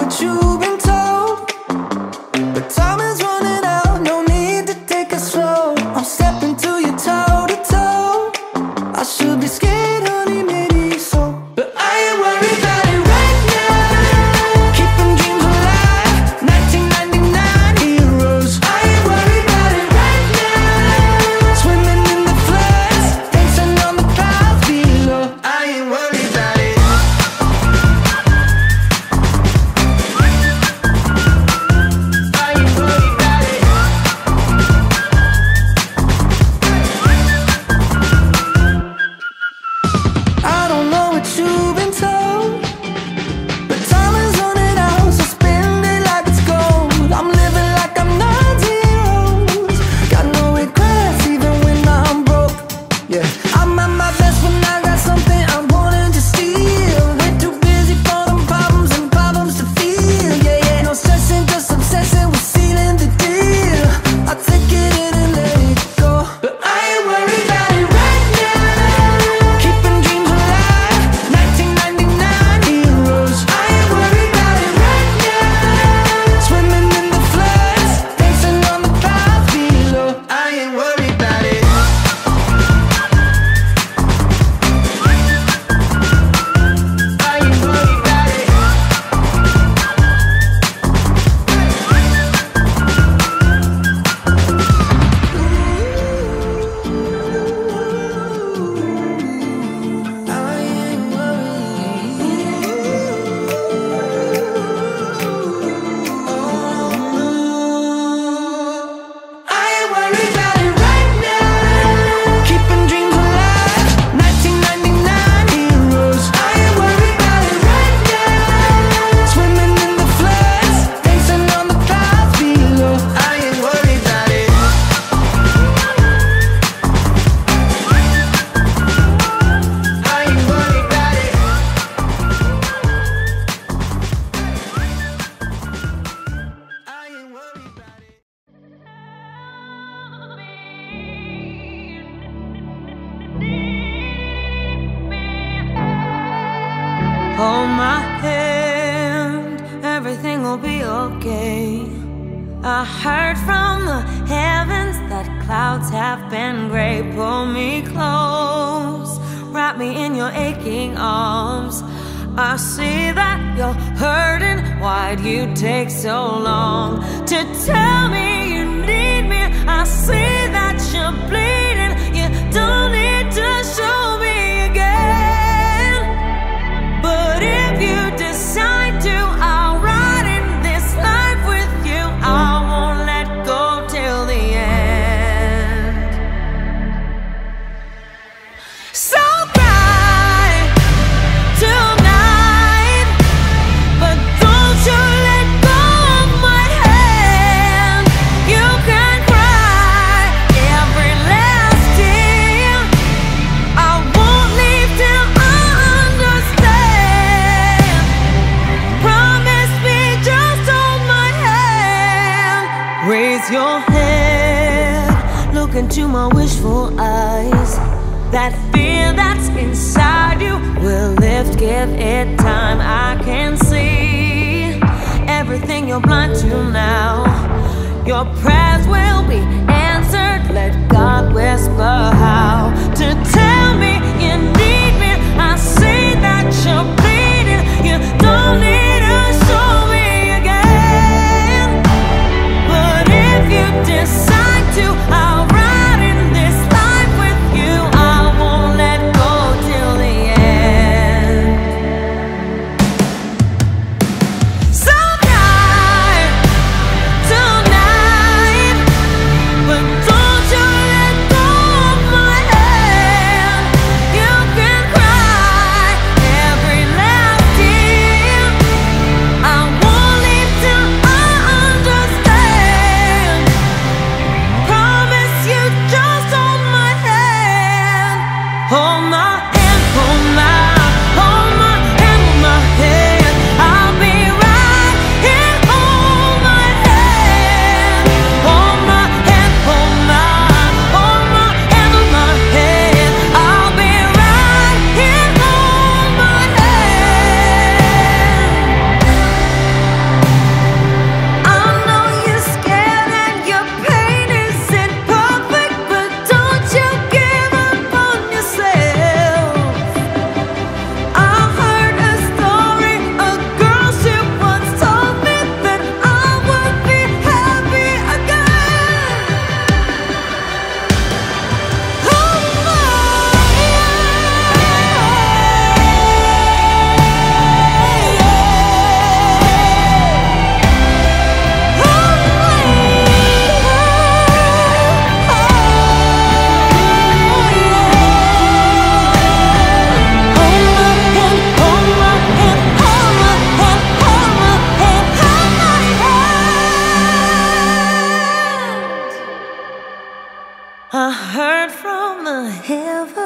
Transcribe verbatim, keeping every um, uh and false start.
what you've been told, but time is running out, no need to take it slow. I'm stepping to you toe to toe. I should be scared, honey, maybe so, but I ain't worried about it right now. Keeping dreams alive, nineteen ninety-nine heroes. I ain't worried about it right now. Swimming in the floods, dancing on the clouds below. I ain't worried about it. I don't know what you've been told, but time is running out, so spend it like it's gold. I'm living like I'm not zeros. Got no regrets even when I'm broke. Yeah, I'm at my best when I got something I'm wanting to steal. Way too busy for them problems and problems to feel. Yeah, yeah, no stressing, just obsessing with sealing the deal. I take it in and let it go, but I ain't worried about it right now. Keeping dreams alive, nineteen ninety-nine heroes. I ain't worried about it right now. Swimming in the floods, dancing on the clouds below. I ain't worried about it. I ain't worried about it. I ain't worried about it right now. Keeping dreams alive, nineteen ninety-nine heroes. I ain't worried about it right now. Swimming in the floods, dancing on the clouds below. I ain't worried about it. I ain't worried about it. I ain't worried about it. Hold my hand, everything will be okay. I heard from the heavens that clouds have been gray. Pull me close, wrap me in your aching arms. I see that you're hurting, why'd you take so long to tell me you need me? I see that you're bleeding, you don't need to show me again. But if you decide to, I'll ride in this life with you. I won't let go till the end. So cry tonight, but don't you let go of my hand. You can cry every last tear. I won't leave till I understand. Promise me, just hold my hand. Raise your head, look into my wishful eyes. That fear that's inside you will lift, give it time. I can see everything you're blind to now. Your prayers will be answered, let God whisper how to tell me you need me. I see that you're bleeding, you don't need to show me again. But if you decide to, I'll ride in this life with you. I won't let go till the end. So cry tonight, but don't you let go of from the heavens.